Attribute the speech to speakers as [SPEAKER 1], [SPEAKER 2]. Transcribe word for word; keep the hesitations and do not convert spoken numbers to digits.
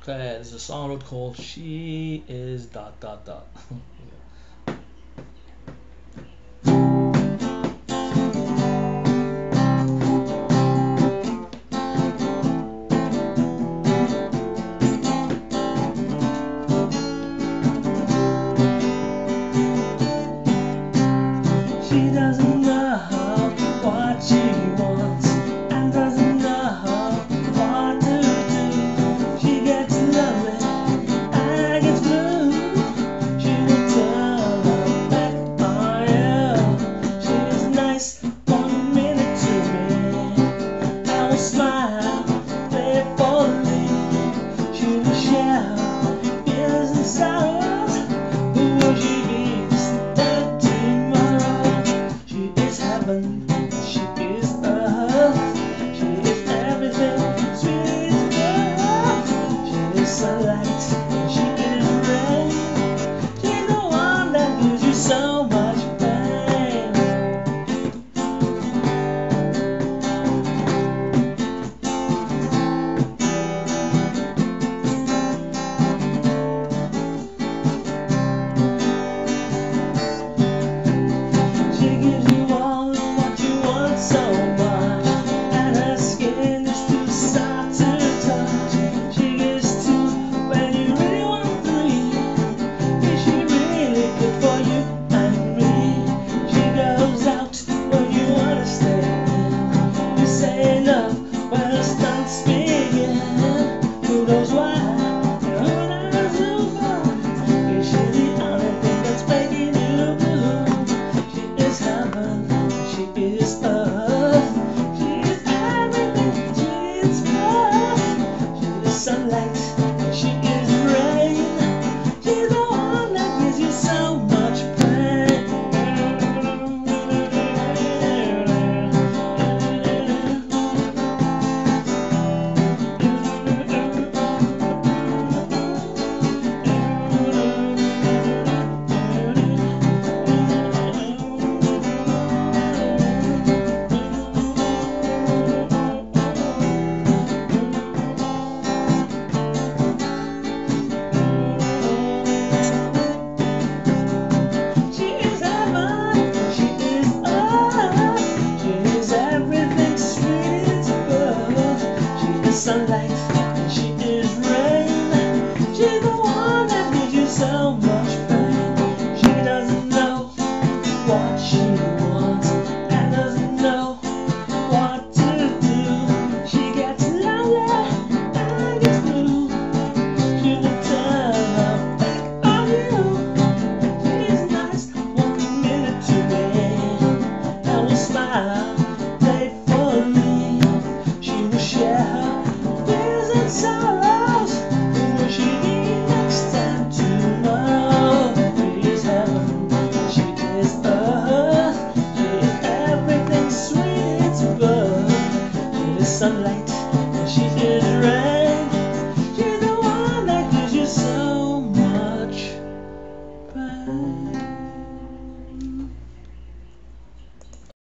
[SPEAKER 1] Okay, there's a song I wrote called She Is Dot Dot Dot. She doesn't know what she wants and doesn't know what to do. She gets lonely and gets blue. She will turn her back on you. She is nice one minute to me. I will smile playfully. She will share fears and sorrows. Who will she be instead tomorrow? She is heaven, she is earth, she is everything sweet as love. She is sunlight, she is rain. She's the one that gives you so much pain. She gives you all of what you want so much, and her skin is too soft to touch. She gives two when you really want three. Is she really good for you and me? She goes out when you wanna stay in. You say enough when it's done speaking. Who knows why? And who knows who for? Is she the only thing that's making you blue? She is heaven, she is earth, she is everything, she is love. She is sunlight, she is rain. She's the one that gives you so much pain. She is heaven, she is earth, she is everything sweet as above. She is sunlight and she is rain. She's the one that gives you so much pain. She doesn't know what she wants and doesn't know what to do. She gets lonely and gets blue. She will turn her back on you. She's nice one minute to me. I will smile